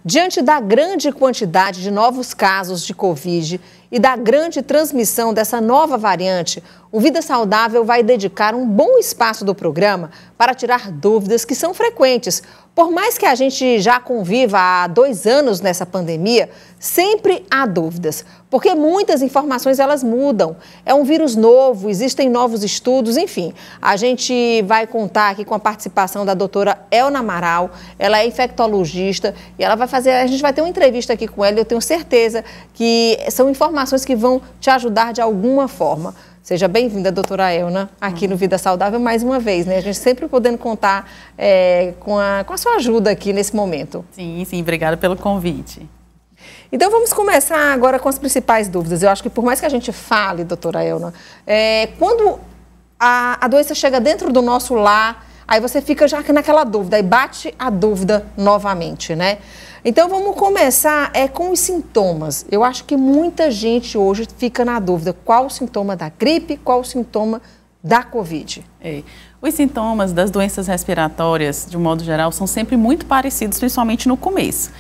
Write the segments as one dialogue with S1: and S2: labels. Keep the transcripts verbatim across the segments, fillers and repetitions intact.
S1: Diante da grande quantidade de novos casos de Covid e da grande transmissão dessa nova variante, o Vida Saudável vai dedicar um bom espaço do programa para tirar dúvidas que são frequentes. Por mais que a gente já conviva há dois anos nessa pandemia, sempre há dúvidas, porque muitas informações elas mudam. É um vírus novo, existem novos estudos, enfim. A gente vai contar aqui com a participação da doutora Elna Amaral, ela é infectologista e ela vai fazer, a gente vai ter uma entrevista aqui com ela e eu tenho certeza que são informações que vão te ajudar de alguma forma. Seja bem-vinda, doutora Elna, aqui no Vida Saudável mais uma vez, né? A gente sempre podendo contar é, com, a, com a sua ajuda aqui nesse momento.
S2: Sim, sim, obrigada pelo convite.
S1: Então vamos começar agora com as principais dúvidas. Eu acho que por mais que a gente fale, doutora Elna, é, quando a, a doença chega dentro do nosso lar, aí você fica já naquela dúvida, aí bate a dúvida novamente, né? Então vamos começar é, com os sintomas. Eu acho que muita gente hoje fica na dúvida qual o sintoma da gripe, qual o sintoma da Covid.
S2: É. Os sintomas das doenças respiratórias, de um modo geral, são sempre muito parecidos, principalmente no começo.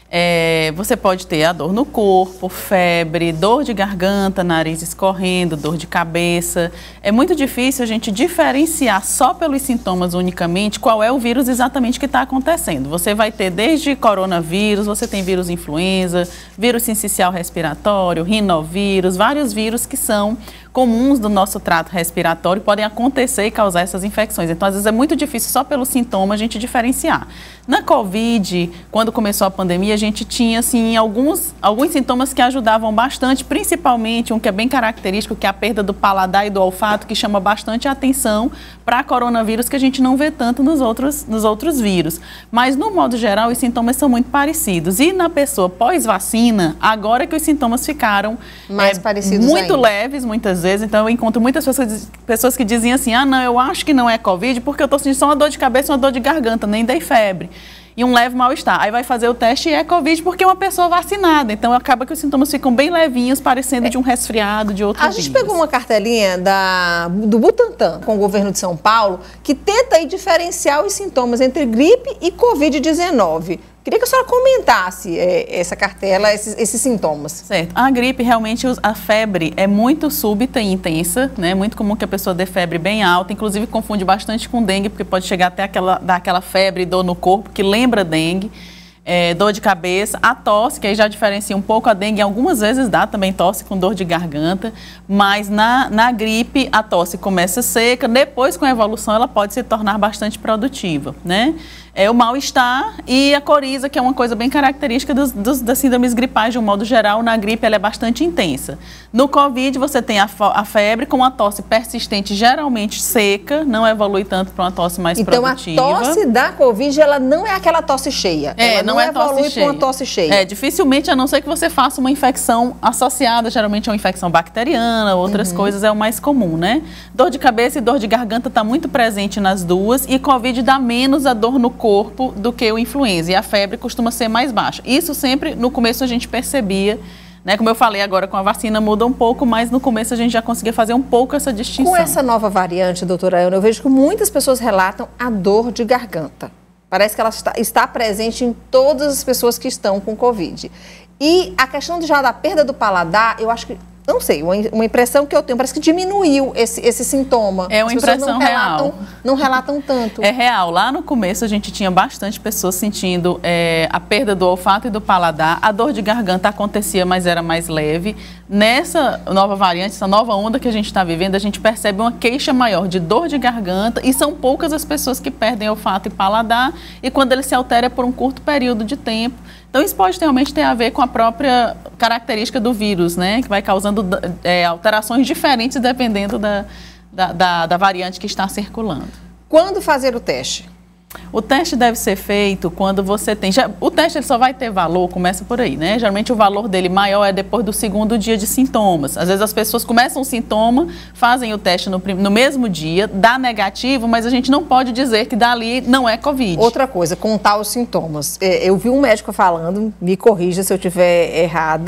S2: É, você pode ter a dor no corpo, febre, dor de garganta, nariz escorrendo, dor de cabeça. É muito difícil a gente diferenciar só pelos sintomas unicamente qual é o vírus exatamente que está acontecendo. Você vai ter desde coronavírus, você tem vírus influenza, vírus sincicial respiratório, rinovírus, vários vírus que são comuns do nosso trato respiratório podem acontecer e causar essas infecções. Então, às vezes, é muito difícil só pelo sintoma a gente diferenciar. Na Covid, quando começou a pandemia, a gente tinha, assim, alguns, alguns sintomas que ajudavam bastante, principalmente um que é bem característico, que é a perda do paladar e do olfato, que chama bastante a atenção para coronavírus, que a gente não vê tanto nos outros, nos outros vírus. Mas, no modo geral, os sintomas são muito parecidos. E na pessoa pós-vacina, agora que os sintomas ficaram
S1: mais é, parecidos
S2: muito
S1: ainda.
S2: leves, muitas vezes. Então, eu encontro muitas pessoas, pessoas que dizem assim, ah, não, eu acho que não é Covid porque eu estou sentindo só uma dor de cabeça e uma dor de garganta, nem dei febre. E um leve mal-estar. Aí vai fazer o teste e é Covid porque é uma pessoa vacinada. Então, acaba que os sintomas ficam bem levinhos, parecendo é. de um resfriado, de outro
S1: A
S2: vírus.
S1: gente pegou uma cartelinha da, do Butantan, com o governo de São Paulo, que tenta aí diferenciar os sintomas entre gripe e Covid dezenove. Queria que a senhora comentasse é, essa cartela, esses, esses sintomas. Certo.
S2: A gripe, realmente, a febre é muito súbita e intensa, né? É muito comum que a pessoa dê febre bem alta, inclusive confunde bastante com dengue, porque pode chegar até aquela, dar aquela febre e dor no corpo, que lembra dengue. É, dor de cabeça, a tosse, que aí já diferencia um pouco a dengue, algumas vezes dá também tosse com dor de garganta, mas na, na gripe a tosse começa seca, depois com a evolução ela pode se tornar bastante produtiva, né? É o mal-estar e a coriza, que é uma coisa bem característica dos, dos, das síndromes gripais de um modo geral. Na gripe ela é bastante intensa. No Covid você tem a, a febre com uma tosse persistente, geralmente seca, não evolui tanto para uma tosse mais
S1: então,
S2: produtiva.
S1: Então a tosse da Covid ela não é aquela tosse cheia,
S2: é,
S1: ela não, não é evolui para uma tosse cheia.
S2: É, dificilmente, a não ser que você faça uma infecção associada, geralmente é uma infecção bacteriana, outras uhum. coisas é o mais comum, né? Dor de cabeça e dor de garganta está muito presente nas duas e Covid dá menos a dor no corpo corpo do que o influenza, e a febre costuma ser mais baixa. Isso sempre, no começo, a gente percebia, né? Como eu falei agora, com a vacina muda um pouco, mas no começo a gente já conseguia fazer um pouco essa distinção.
S1: Com essa nova variante, doutora Elna, eu vejo que muitas pessoas relatam a dor de garganta. Parece que ela está, está presente em todas as pessoas que estão com Covid. E a questão de já da perda do paladar, eu acho que não sei, uma, uma impressão que eu tenho, parece que diminuiu esse, esse sintoma.
S2: É uma
S1: As
S2: impressão
S1: não relatam,
S2: real.
S1: Não relatam tanto.
S2: É real. Lá no começo a gente tinha bastante pessoas sentindo é, a perda do olfato e do paladar. A dor de garganta acontecia, mas era mais leve. Nessa nova variante, essa nova onda que a gente está vivendo, a gente percebe uma queixa maior de dor de garganta e são poucas as pessoas que perdem olfato e paladar e quando ele se altera é por um curto período de tempo. Então, isso pode realmente ter a ver com a própria característica do vírus, né? Que vai causando é, alterações diferentes dependendo da, da, da, da variante que está circulando.
S1: Quando fazer o teste?
S2: O teste deve ser feito quando você tem... Já, o teste ele só vai ter valor, começa por aí, né? Geralmente o valor dele maior é depois do segundo dia de sintomas. Às vezes as pessoas começam o sintoma, fazem o teste no, no mesmo dia, dá negativo, mas a gente não pode dizer que dali não é Covid.
S1: Outra coisa, contar os sintomas. Eu vi um médico falando, me corrija se eu estiver errada,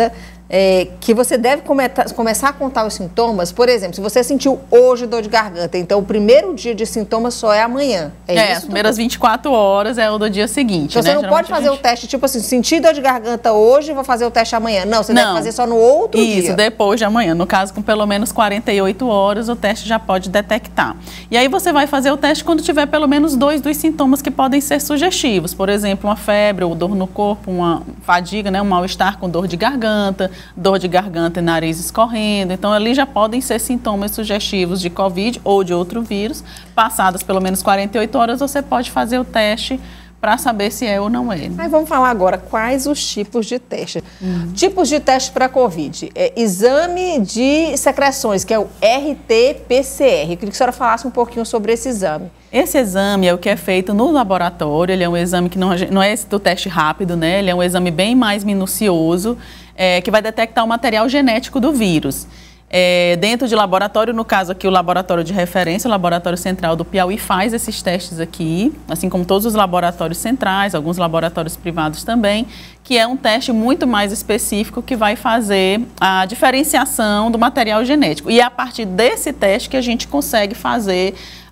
S1: é, que você deve começar, começar a contar os sintomas. Por exemplo, se você sentiu hoje dor de garganta, então o primeiro dia de sintomas só é amanhã. É,
S2: é
S1: isso,
S2: as primeiras vinte e quatro horas é o do dia seguinte.
S1: Então,
S2: né?
S1: você não
S2: Geralmente
S1: pode fazer
S2: gente...
S1: o teste, tipo assim, senti dor de garganta hoje, vou fazer o teste amanhã. Não, você não. deve fazer só no outro
S2: isso,
S1: dia.
S2: Isso, depois de amanhã. No caso, com pelo menos quarenta e oito horas, o teste já pode detectar. E aí você vai fazer o teste quando tiver pelo menos dois dos sintomas que podem ser sugestivos. Por exemplo, uma febre ou dor no corpo, uma fadiga, né, um mal-estar com dor de garganta, dor de garganta e nariz escorrendo. Então, ali já podem ser sintomas sugestivos de Covid ou de outro vírus. Passadas pelo menos quarenta e oito horas, você pode fazer o teste para saber se é ou não é.
S1: Aí vamos falar agora quais os tipos de teste. Uhum. Tipos de teste para Covid. É, exame de secreções, que é o R T P C R. Eu queria que a senhora falasse um pouquinho sobre esse exame.
S2: Esse exame é o que é feito no laboratório, ele é um exame que não, não é esse do teste rápido, né? Ele é um exame bem mais minucioso, é, que vai detectar o material genético do vírus. É, dentro de laboratório, no caso aqui o laboratório de referência, o Laboratório Central do Piauí faz esses testes aqui, assim como todos os laboratórios centrais, alguns laboratórios privados também, que é um teste muito mais específico que vai fazer a diferenciação do material genético. E é a partir desse teste que a gente consegue fazer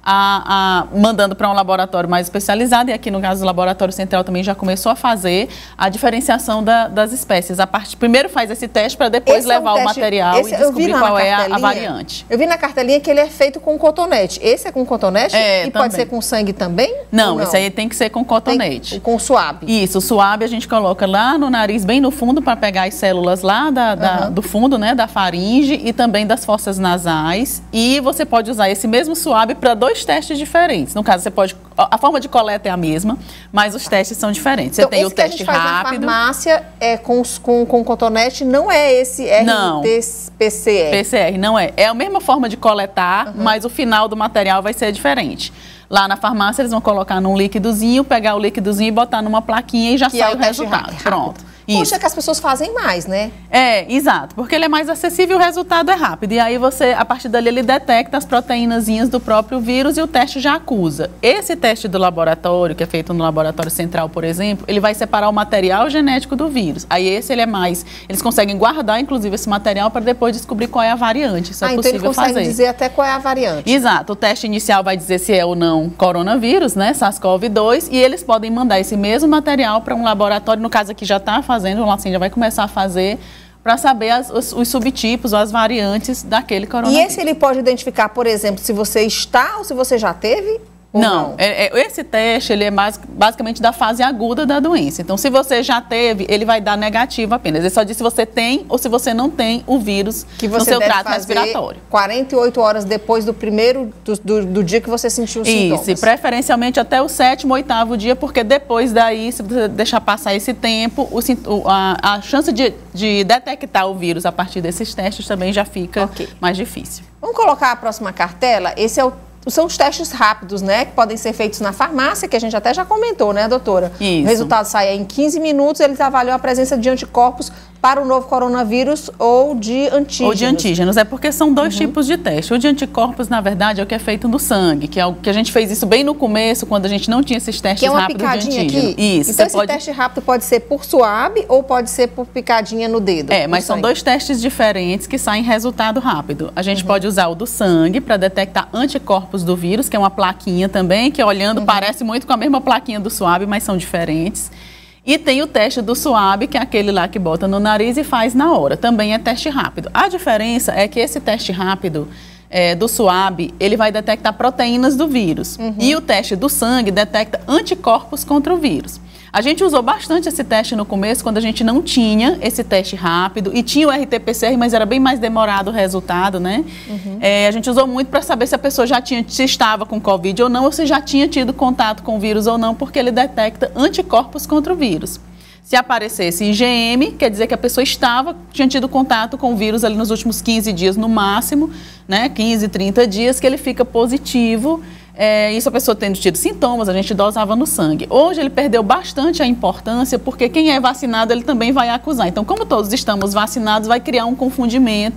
S2: A, a, mandando para um laboratório mais especializado, e aqui no caso do Laboratório Central também já começou a fazer a diferenciação da, das espécies. A parte, primeiro faz esse teste para depois esse levar é um teste, o material esse, e descobrir qual é a, a variante.
S1: Eu vi na cartelinha que ele é feito com cotonete. Esse é com cotonete?
S2: É,
S1: e
S2: também.
S1: Pode ser com sangue também?
S2: Não, não, esse aí tem que ser com cotonete.
S1: Tem, com suave.
S2: Isso, o suave a gente coloca lá no nariz, bem no fundo, para pegar as células lá da, da, uhum. do fundo, né, da faringe e também das fossas nasais. E você pode usar esse mesmo suave para dois testes diferentes. No caso, você pode... A forma de coleta é a mesma, mas os testes são diferentes. Você
S1: então,
S2: tem
S1: esse
S2: o teste
S1: que a gente faz
S2: rápido.
S1: Na farmácia é com, com, com cotonete, não é esse R T P C R?
S2: P C R, não é. É a mesma forma de coletar, uhum. mas o final do material vai ser diferente. Lá na farmácia, eles vão colocar num líquidozinho, pegar o líquidozinho e botar numa plaquinha e já
S1: que
S2: sai
S1: é o,
S2: o resultado.
S1: Rápido.
S2: Pronto.
S1: Isso. Poxa, que as pessoas fazem mais, né?
S2: É, exato, porque ele é mais acessível e o resultado é rápido. E aí você, a partir dali, ele detecta as proteínazinhas do próprio vírus e o teste já acusa. Esse teste do laboratório, que é feito no Laboratório Central, por exemplo, ele vai separar o material genético do vírus. Aí esse ele é mais... Eles conseguem guardar, inclusive, esse material para depois descobrir qual é a variante. Isso
S1: ah,
S2: é
S1: então
S2: possível
S1: ele consegue
S2: fazer.
S1: dizer até qual é a variante.
S2: Exato. O teste inicial vai dizer se é ou não coronavírus, né? SARS-CoV dois, e eles podem mandar esse mesmo material para um laboratório, no caso aqui já está fazendo, o Lacinha já vai começar a fazer para saber as, os, os subtipos ou as variantes daquele coronavírus.
S1: E esse ele pode identificar, por exemplo, se você está ou se você já teve?
S2: Não,
S1: não?
S2: É, é, esse teste ele é mais, basicamente da fase aguda da doença. Então, se você já teve, ele vai dar negativo apenas. Ele só diz se você tem ou se você não tem o vírus
S1: que você
S2: no seu
S1: deve
S2: trato
S1: fazer
S2: respiratório.
S1: quarenta e oito horas depois do primeiro, do, do, do dia que você sentiu os
S2: Isso,
S1: sintomas.
S2: Isso, preferencialmente até o sétimo, oitavo dia, porque depois daí, se você deixar passar esse tempo, o, a, a chance de, de detectar o vírus a partir desses testes também já fica okay. mais difícil.
S1: Vamos colocar a próxima cartela. Esse é o São os testes rápidos, né, que podem ser feitos na farmácia, que a gente até já comentou, né, doutora?
S2: Isso.
S1: O resultado sai em quinze minutos, eles avaliam a presença de anticorpos para o novo coronavírus ou de antígenos.
S2: Ou de antígenos, é porque são dois uhum. tipos de teste. O de anticorpos, na verdade, é o que é feito no sangue, que é o que a gente fez isso bem no começo, quando a gente não tinha esses testes rápidos de antígeno. Que é uma picadinha aqui?
S1: Isso. Então esse pode... teste rápido pode ser por suave ou pode ser por picadinha no dedo?
S2: É, mas são dois testes diferentes que saem resultado rápido. A gente uhum. pode usar o do sangue para detectar anticorpos do vírus, que é uma plaquinha também, que olhando uhum. parece muito com a mesma plaquinha do suave, mas são diferentes. E tem o teste do suave, que é aquele lá que bota no nariz e faz na hora. Também é teste rápido. A diferença é que esse teste rápido é, do suave, ele vai detectar proteínas do vírus. Uhum. E o teste do sangue detecta anticorpos contra o vírus. A gente usou bastante esse teste no começo, quando a gente não tinha esse teste rápido e tinha o R T P C R, mas era bem mais demorado o resultado, né? Uhum. É, a gente usou muito para saber se a pessoa já tinha, se estava com Covid ou não, ou se já tinha tido contato com o vírus ou não, porque ele detecta anticorpos contra o vírus. Se aparecesse I G M, quer dizer que a pessoa estava, tinha tido contato com o vírus ali nos últimos quinze dias no máximo, né? quinze, trinta dias, que ele fica positivo. É, isso a pessoa tendo tido sintomas, a gente dosava no sangue. Hoje ele perdeu bastante a importância, porque quem é vacinado ele também vai acusar. Então, como todos estamos vacinados, vai criar um confundimento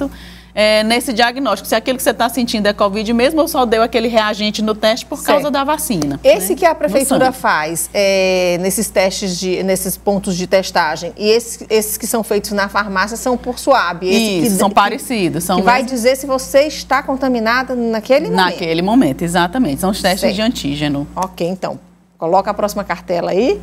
S2: é, nesse diagnóstico, se aquilo que você está sentindo é Covid mesmo ou só deu aquele reagente no teste por causa certo. da vacina.
S1: Esse
S2: né?
S1: que a prefeitura faz é, nesses testes, de, nesses pontos de testagem, e esses, esses que são feitos na farmácia são por suave. Esse
S2: Isso,
S1: que,
S2: são
S1: que,
S2: parecidos. São
S1: que vai dizer se você está contaminada naquele momento.
S2: Naquele momento, exatamente. São os testes certo. de antígeno.
S1: Ok, então, coloca a próxima cartela aí.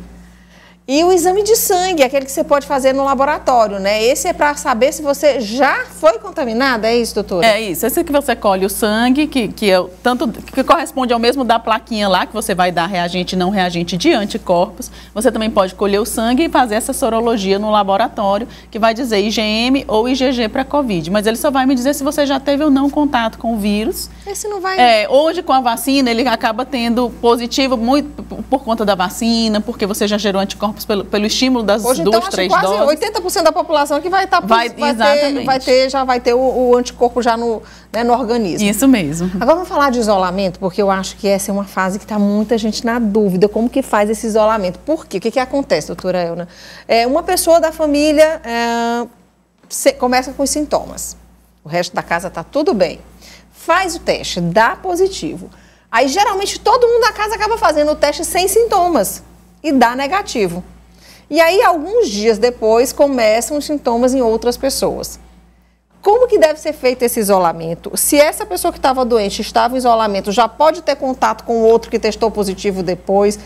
S1: E o exame de sangue, aquele que você pode fazer no laboratório, né? Esse é para saber se você já foi contaminada, é isso, doutora?
S2: É isso, esse que você colhe o sangue, que, que, é, tanto, que corresponde ao mesmo da plaquinha lá, que você vai dar reagente e não reagente de anticorpos. Você também pode colher o sangue e fazer essa sorologia no laboratório, que vai dizer I G M ou I G G para Covid. Mas ele só vai me dizer se você já teve ou não contato com o vírus.
S1: Esse não vai...
S2: É, hoje, com a vacina, ele acaba tendo positivo muito por conta da vacina, porque você já gerou anticorpos Pelo, pelo estímulo das
S1: Hoje,
S2: duas,
S1: então,
S2: três
S1: quase
S2: doses.
S1: oitenta por cento da população que vai estar
S2: vai,
S1: vai,
S2: exatamente.
S1: ter, vai ter, já vai ter o, o anticorpo já no, né, no organismo.
S2: Isso mesmo.
S1: Agora vamos falar de isolamento, porque eu acho que essa é uma fase que está muita gente na dúvida, como que faz esse isolamento. Por quê? O que, que acontece, doutora Elna? É, uma pessoa da família é, se, começa com os sintomas, o resto da casa está tudo bem. Faz o teste, dá positivo. Aí, geralmente, todo mundo da casa acaba fazendo o teste sem sintomas e dá negativo. E aí, alguns dias depois, começam os sintomas em outras pessoas. Como que deve ser feito esse isolamento? Se essa pessoa que estava doente estava em isolamento, já pode ter contato com o outro que testou positivo depois?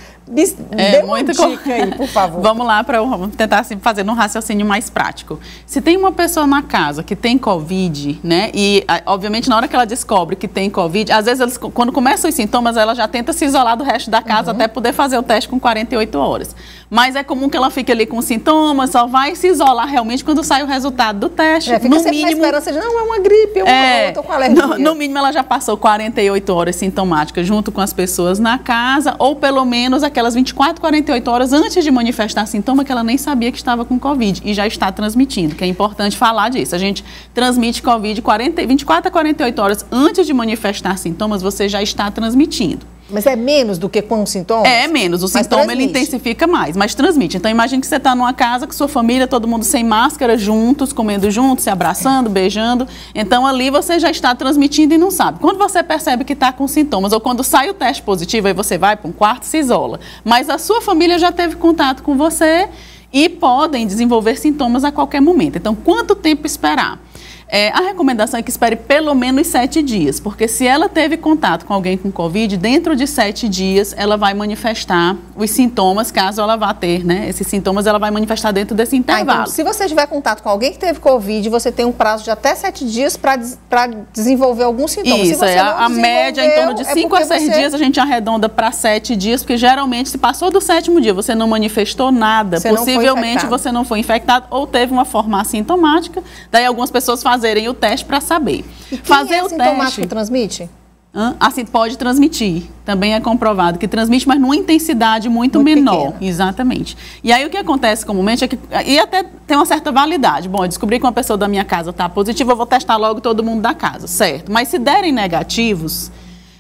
S2: É,
S1: Dê
S2: muito
S1: uma dica aí, por favor.
S2: Vamos lá para tentar assim, fazer um raciocínio mais prático. Se tem uma pessoa na casa que tem Covid, né? E, obviamente, na hora que ela descobre que tem Covid, às vezes, eles, quando começam os sintomas, ela já tenta se isolar do resto da casa, uhum. até poder fazer o teste com quarenta e oito horas. Mas é comum que ela fique ali com sintomas, só vai se isolar realmente quando sai o resultado do teste.
S1: É, fica
S2: no
S1: sempre
S2: mínimo,
S1: na esperança de, não, é uma gripe, eu
S2: é,
S1: estou com alergia.
S2: No, no mínimo, ela já passou quarenta e oito horas sintomáticas junto com as pessoas na casa, ou pelo menos aquelas vinte e quatro, quarenta e oito horas antes de manifestar sintoma que ela nem sabia que estava com Covid e já está transmitindo, que é importante falar disso. A gente transmite Covid quarenta, vinte e quatro a quarenta e oito horas antes de manifestar sintomas, você já está transmitindo.
S1: Mas é menos do que com sintomas?
S2: É, é menos. O
S1: mas
S2: sintoma
S1: transmite.
S2: ele intensifica mais, mas transmite. Então, imagine que você está numa casa com sua família, todo mundo sem máscara, juntos, comendo juntos, se abraçando, beijando. Então, ali você já está transmitindo e não sabe. Quando você percebe que está com sintomas, ou quando sai o teste positivo, aí você vai para um quarto e se isola. Mas a sua família já teve contato com você e podem desenvolver sintomas a qualquer momento. Então, quanto tempo esperar? É, a recomendação é que espere pelo menos sete dias, porque se ela teve contato com alguém com Covid, dentro de sete dias ela vai manifestar os sintomas, caso ela vá ter, né? Esses sintomas ela vai manifestar dentro desse intervalo.
S1: Ah, então, se você tiver contato com alguém que teve Covid, você tem um prazo de até sete dias para desenvolver alguns sintomas.
S2: Isso, é, a, a média em torno de cinco a seis
S1: você...
S2: dias a gente arredonda para sete dias, porque geralmente se passou do sétimo dia, você não manifestou nada, você possivelmente não você não foi infectado ou teve uma forma assintomática, daí algumas pessoas fazem fazerem o teste para saber.
S1: E quem
S2: Fazer
S1: é
S2: o
S1: assintomático
S2: teste
S1: transmite?
S2: Assim, pode transmitir. Também é comprovado que transmite, mas numa intensidade muito, muito menor. Pequena. Exatamente. E aí o que acontece comumente é que, e até tem uma certa validade. Bom, eu descobri que uma pessoa da minha casa está positiva, eu vou testar logo todo mundo da casa, certo? Mas se derem negativos,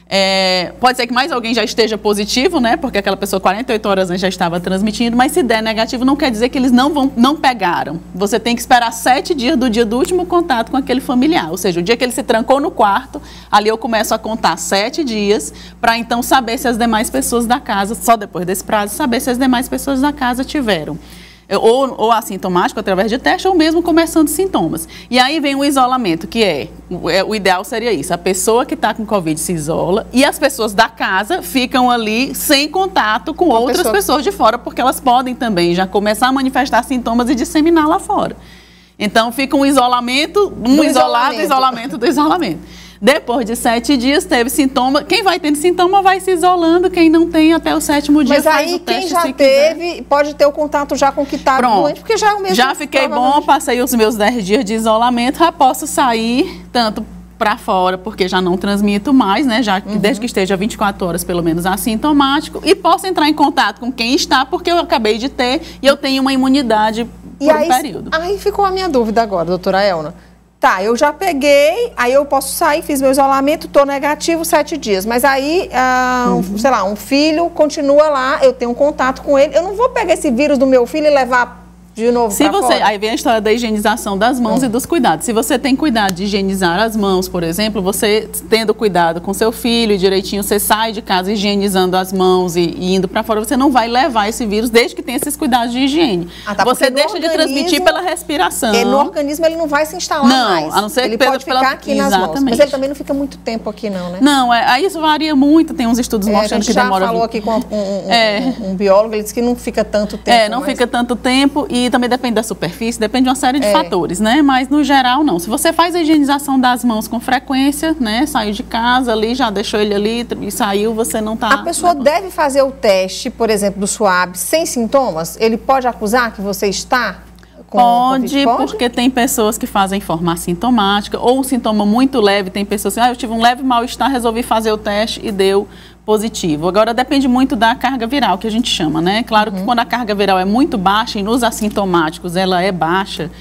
S2: É, pode ser que mais alguém já esteja positivo, né? Porque aquela pessoa quarenta e oito horas antes já estava transmitindo, mas se der negativo não quer dizer que eles não vão, não pegaram. Você tem que esperar sete dias do dia do último contato com aquele familiar. Ou seja, o dia que ele se trancou no quarto, ali eu começo a contar sete dias para então saber se as demais pessoas da casa, só depois desse prazo, saber se as demais pessoas da casa tiveram. Ou, ou assintomático através de teste, ou mesmo começando sintomas. E aí vem o isolamento, que é, é o ideal seria isso, a pessoa que está com Covid se isola e as pessoas da casa ficam ali sem contato com, com outras pessoa... pessoas de fora, porque elas podem também já começar a manifestar sintomas e disseminar lá fora. Então fica um isolamento, um do isolado, isolamento. isolamento do isolamento. Depois de sete dias, teve sintoma. Quem vai tendo sintoma vai se isolando. Quem não tem, até o sétimo dia
S1: Mas
S2: faz
S1: aí,
S2: o teste.
S1: Quem já
S2: se
S1: teve,
S2: quiser.
S1: Pode ter o contato já com o que está doente, porque já é o mesmo.
S2: Já fiquei bom, passei os meus dez dias de isolamento, já posso sair tanto para fora, porque já não transmito mais, né? Já uhum. desde que esteja vinte e quatro horas, pelo menos, assintomático. E posso entrar em contato com quem está, porque eu acabei de ter e eu tenho uma imunidade
S1: e
S2: por
S1: aí,
S2: um período.
S1: Aí ficou a minha dúvida agora, doutora Elna. Tá, eu já peguei, aí eu posso sair, fiz meu isolamento, estou negativo sete dias. Mas aí, ah, uhum. um, sei lá, um filho continua lá, eu tenho um contato com ele. Eu não vou pegar esse vírus do meu filho e levar de novo
S2: Se você,
S1: fora.
S2: aí vem a história da higienização das mãos hum. e dos cuidados. Se você tem cuidado de higienizar as mãos, por exemplo, você tendo cuidado com seu filho direitinho, você sai de casa higienizando as mãos e, e indo para fora, você não vai levar esse vírus desde que tenha esses cuidados de higiene. Ah, tá, você deixa de transmitir pela respiração.
S1: E no organismo ele não vai se instalar
S2: não,
S1: mais.
S2: A não ser
S1: ele
S2: que
S1: pode
S2: pela...
S1: ficar aqui
S2: Exatamente.
S1: nas mãos. Mas ele também não fica muito tempo aqui não, né?
S2: Não, é, aí isso varia muito, tem uns estudos
S1: é,
S2: mostrando que demora...
S1: A gente já falou aqui com um, um,
S2: é.
S1: um, um biólogo, ele disse que não fica tanto tempo.
S2: É, não mas... fica tanto tempo e também depende da superfície, depende de uma série de
S1: é.
S2: fatores, né? Mas no geral não. Se você faz a higienização das mãos com frequência, né? Saiu de casa ali, já deixou ele ali e saiu, você não tá...
S1: A pessoa deve fazer o teste, por exemplo, do suave sem sintomas? Ele pode acusar que você está...
S2: Pode, pode, porque tem pessoas que fazem forma assintomática ou um sintoma muito leve. Tem pessoas assim, ah, eu tive um leve mal-estar, resolvi fazer o teste e deu positivo. Agora, depende muito da carga viral, que a gente chama, né? Claro uhum. que quando a carga viral é muito baixa e nos assintomáticos ela é baixa,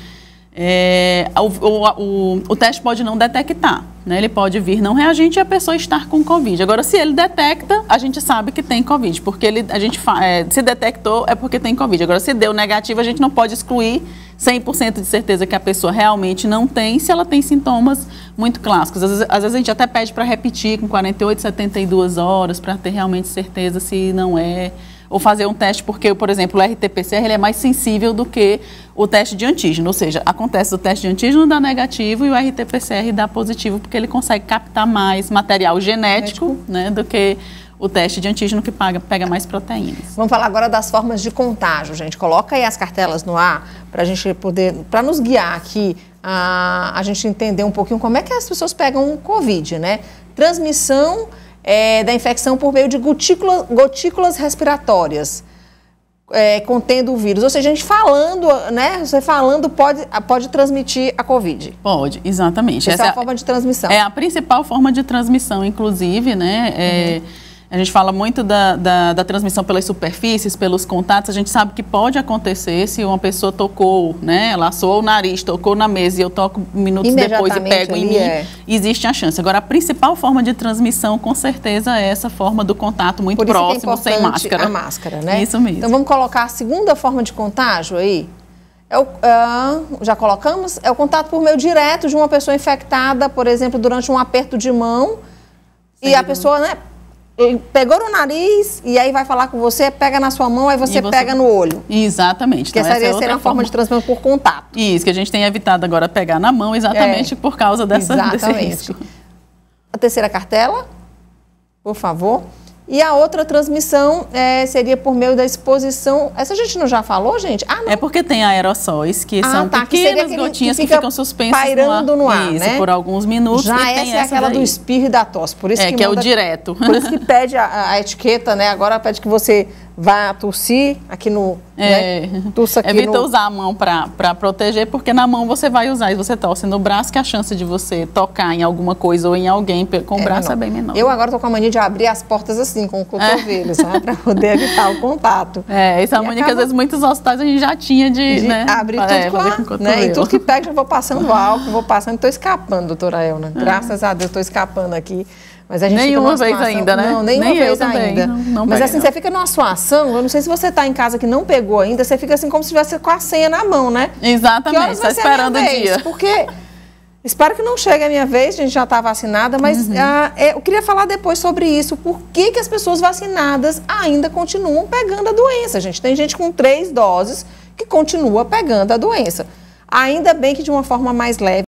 S2: é, o, o, o, o teste pode não detectar, né? Ele pode vir não reagente e a pessoa estar com Covid. Agora, se ele detecta, a gente sabe que tem Covid, porque ele, a gente é, se detectou é porque tem Covid. Agora, se deu negativo, a gente não pode excluir cem por cento de certeza que a pessoa realmente não tem, se ela tem sintomas muito clássicos. Às vezes, às vezes a gente até pede para repetir com quarenta e oito, setenta e duas horas, para ter realmente certeza se não é... Ou fazer um teste, porque, por exemplo, o R T P C R ele é mais sensível do que o teste de antígeno. Ou seja, acontece o teste de antígeno dá negativo e o R T P C R dá positivo, porque ele consegue captar mais material genético, genético. Né, do que o teste de antígeno que paga, pega mais proteínas.
S1: Vamos falar agora das formas de contágio, gente. Coloca aí as cartelas no ar para a gente poder, para nos guiar aqui, a, a gente entender um pouquinho como é que as pessoas pegam o Covid, né? Transmissão... É, da infecção por meio de gotículas, gotículas respiratórias, é, contendo o vírus. Ou seja, a gente falando, né? Você falando pode, pode transmitir a Covid.
S2: Pode, exatamente.
S1: Essa, Essa é a forma de transmissão.
S2: É a principal forma de transmissão, inclusive, né? É, uhum. A gente fala muito da, da, da transmissão pelas superfícies, pelos contatos. A gente sabe que pode acontecer se uma pessoa tocou, né? Ela assou o nariz, tocou na mesa e eu toco minutos depois e pego em mim. É. Existe a chance. Agora, a principal forma de transmissão, com certeza, é essa forma do contato muito próximo, sem máscara.
S1: A máscara, né?
S2: Isso mesmo.
S1: Então, vamos colocar a segunda forma de contágio aí? É o, uh, já colocamos? É o contato por meio direto de uma pessoa infectada, por exemplo, durante um aperto de mão. Sim. E a pessoa, né? Pegou no nariz e aí vai falar com você, pega na sua mão, aí você, você... pega no olho.
S2: Exatamente.
S1: Que então, essa seria é uma forma de transmissão por contato.
S2: Isso, que a gente tem evitado agora pegar na mão exatamente é. por causa dessa, desse risco.
S1: A terceira cartela, por favor. E a outra transmissão é, seria por meio da exposição. Essa a gente não já falou, gente? Ah, não.
S2: É porque tem aerossóis, que
S1: ah,
S2: são
S1: tá,
S2: pequenas
S1: que
S2: gotinhas
S1: que,
S2: que ficam suspensas
S1: pairando no ar,
S2: Isso,
S1: né?
S2: por alguns minutos.
S1: Já
S2: e
S1: essa
S2: tem
S1: é
S2: essa
S1: aquela
S2: daí.
S1: do espirro e da tosse. Por isso
S2: é,
S1: que,
S2: que
S1: manda,
S2: é o direto.
S1: Por isso que pede a, a etiqueta, né? Agora pede que você vá tossir aqui no...
S2: É,
S1: né? Tussa aqui
S2: evita
S1: no...
S2: usar a mão para proteger, porque na mão você vai usar e você tosse no braço, que a chance de você tocar em alguma coisa ou em alguém com o é braço menor. é bem menor.
S1: Eu agora tô com a mania de abrir as portas assim, com o cotovelo, é. sabe? Para poder evitar o contato.
S2: É, essa é a mania que às vezes muitos hospitais a gente já tinha de,
S1: de
S2: né?
S1: abrir tudo
S2: é,
S1: com a, né? E tudo que pega, já vou passando álcool, vou passando, tô escapando, doutora Elna. Graças a Deus, tô escapando aqui. Mas a gente
S2: nenhuma
S1: fica
S2: vez
S1: situação...
S2: ainda, né?
S1: Não, nenhuma
S2: Nem
S1: vez
S2: eu também.
S1: ainda.
S2: Não, não
S1: Mas
S2: pega,
S1: assim,
S2: não.
S1: você fica numa situação, eu não sei se você está em casa que não pegou ainda, você fica assim como se estivesse com a senha na mão, né?
S2: Exatamente, está esperando o dia.
S1: Porque espero que não chegue a minha vez, a gente já está vacinada, mas uhum. ah, é, eu queria falar depois sobre isso. Por que que as pessoas vacinadas ainda continuam pegando a doença, gente? Tem gente com três doses que continua pegando a doença. Ainda bem que de uma forma mais leve.